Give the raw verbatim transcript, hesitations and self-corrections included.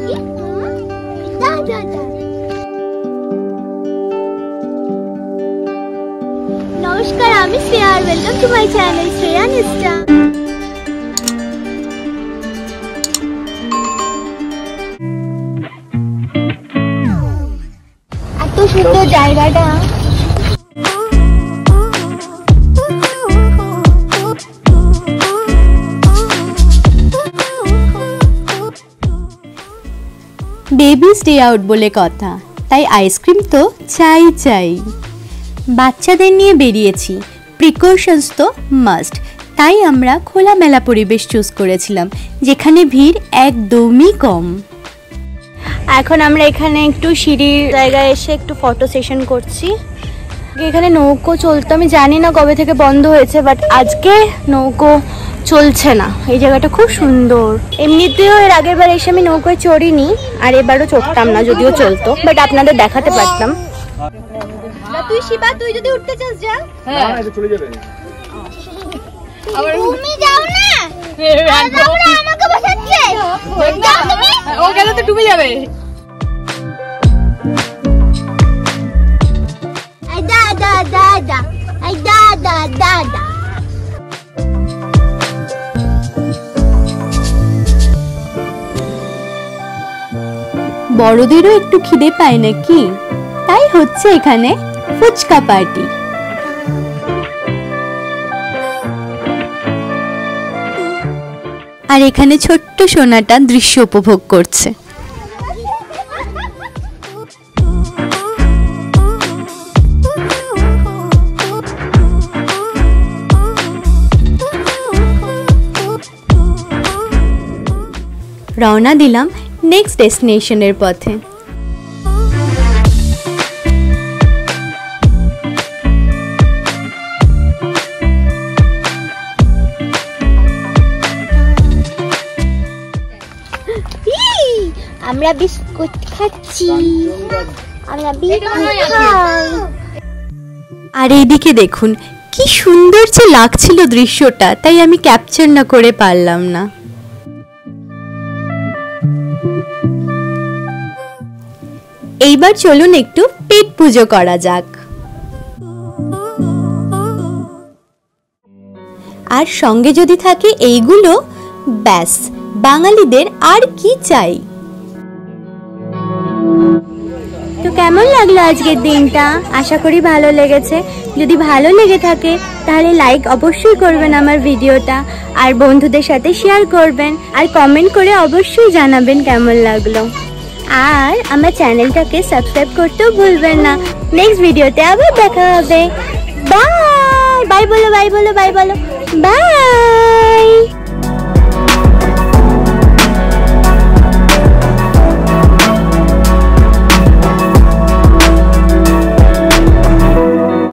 नमस्कार, আমি শ্রেয়া আর welcome to my channel Shreya Nishta. এত সুন্দর জায়গাটা। বেবিস ডে আউট বলে কথা, তাই আইসক্রিম তো চাই চাই। বাচ্চাদের নিয়ে বেরিয়েছি, প্রিকশনস তো মাস্ট, তাই আমরা খোলামেলা পরিবেশ চুজ করেছিলাম যেখানে ভিড় একদমই কম। এখন আমরা এখানে একটু সিঁড়ির জায়গায় এসে একটু ফটো সেশন করছি। এখানে নৌকো চলতো, আমি জানি না কবে থেকে বন্ধ হয়েছে, বাট আজকে নৌকো চলছে না। এই জায়গাটা খুব সুন্দর। এমনিতেও এর আগের বার এসে আমি নৌকোয় চড়িনি, আর এবারও চড়তাম না যদিও চলতো, বাট আপনাদের দেখাতে পারতাম। তুই শিবা, তুই যদি উঠতে চাস যা। হ্যাঁ এটা চলে যাবে। তুমি যাও না, আমাকে বসাচ্ছে। যাও তুমি, ও গেলে তো ডুবে যাবে। আই দাদা দাদা, আই দাদা দাদা। বড়দেরও একটু খিদে পায় নাকি, তাই হচ্ছে এখানে ফুচকা পার্টি। আর এখানে ছোট্ট সোনাটা দৃশ্য উপভোগ করছে। রওনা দিলাম নেক্সট ডেস্টিনেশনের পথে। আমরা বিস্কুট খাচ্ছি, আমরা বিস্কুট খাই। আর এইদিকে দেখুন কি সুন্দর যে লাগছিল দৃশ্যটা, তাই আমি ক্যাপচার না করে পারলাম না। এইবার চলুন একটু পেট পুজো করা যাক। আর সঙ্গে যদি থাকে এইগুলো, ব্যাস বাঙালিদের আর কি চাই। তো কেমন লাগলো আজকের দিনটা? আশা করি ভালো লেগেছে। যদি ভালো লেগে থাকে তাহলে লাইক অবশ্যই করবেন আমার ভিডিওটা, আর বন্ধুদের সাথে শেয়ার করবেন, আর কমেন্ট করে অবশ্যই জানাবেন কেমন লাগলো। আর আমার চ্যানেলটাকে সাবস্ক্রাইব করতেও ভুলবেন না। নেক্সট ভিডিওতে আবার দেখা হবে। বাই বাই বলো, বাই বলো, বাই বলো, বাই।